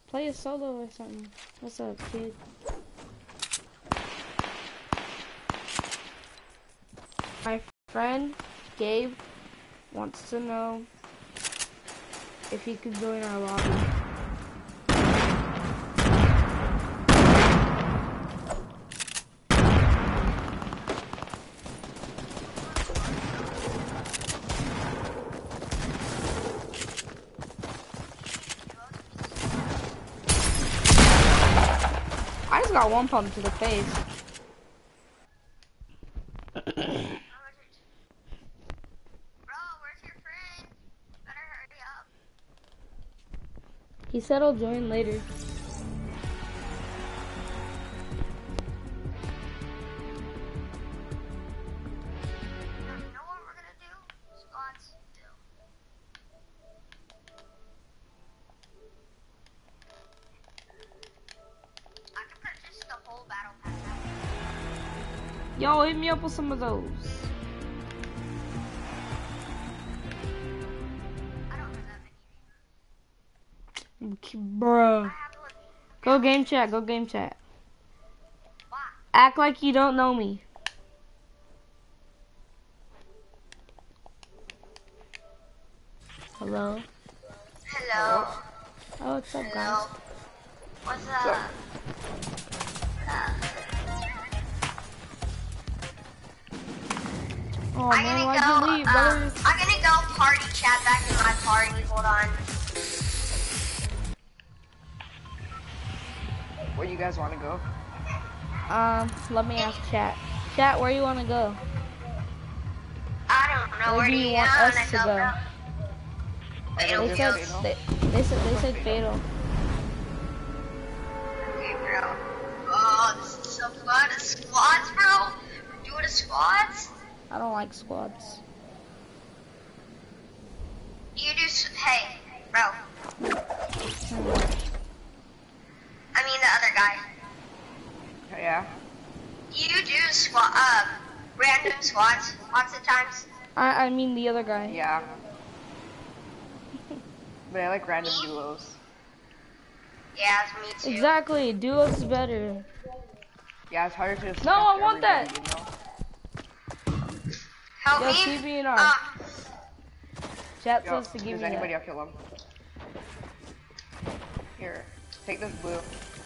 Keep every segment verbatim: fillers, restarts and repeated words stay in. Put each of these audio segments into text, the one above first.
Play a solo or something. What's up, kid? My friend, Gabe, wants to know if he could join our lobby. I just got one pump to the face. He said I'll join later. You know what we're gonna do? Squads do. I can purchase the whole battle pass. Yo, hit me up with some of those. Bruh. Go game chat, go game chat. Act like you don't know me. Hello? Hello. Oh, what's up, Hello. guys? What's up? Uh, Oh, I'm man, gonna why'd go, you leave, uh, brother? I'm gonna go party chat back in my party. Hold on. Where you guys want to go? Um, let me ask chat. Chat, where you want to go? I don't know Where where do do you you want wanna us to go, go? bro? Fatal They said kills. they, they said they said fatal. Okay, bro. Oh, this is so fun. The squads, bro. We're doing the squads. I don't like squads. You do. s- Hey, bro. I mean the other guy. Yeah. You do squad. Uh, random squads lots of times. I I mean the other guy. Yeah. But I like random duos. Yeah, it's me too. Exactly, duos is better. Yeah, it's harder to. No, I want that. You know? Help Yo, me. T V and R. Uh, Chat Yo, says to if give there's me anybody, that. I'll kill him. Here, take this blue.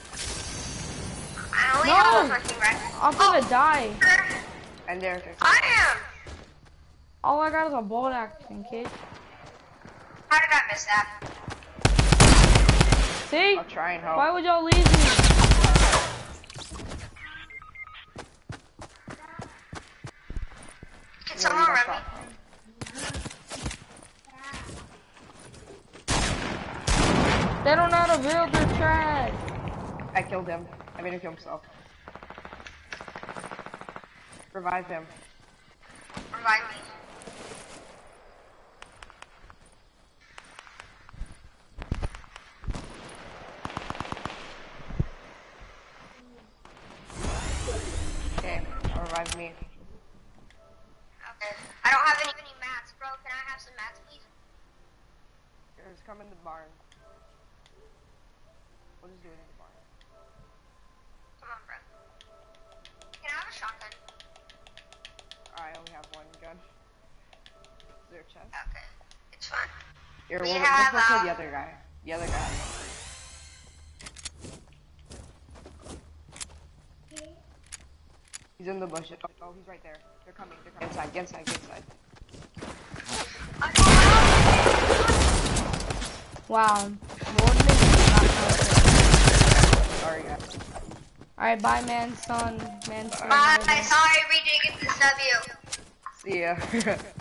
I only No! have a fucking red. I'm gonna die. And there. there's- I am. All I got is a bolt action, kid. How did I miss that? See? I'll try and help. Why would y'all leave me? Can Yeah, someone you got run me? shot. They don't know how to build, they're trash. I killed him. I made him kill himself. Revive him. Revive me. Okay, revive me. Okay. I don't have any, any mats, bro. Can I have some mats, please? Here, just come in the barn. We'll just do it in the barn. Come on, bro. Can I have a shotgun? I only have one gun. Is there a chest? Okay. It's fine. Here, We we'll have, just look for uh, the other guy. The other guy. He's in the bushes. Oh, he's right there. They're coming. They're coming. Inside. Get inside. Get inside. I don't Wow. Warden is not perfect. Sorry, guys. Alright, bye, man, son. Man, son. Bye. whatever. Sorry, we didn't get this W. See ya.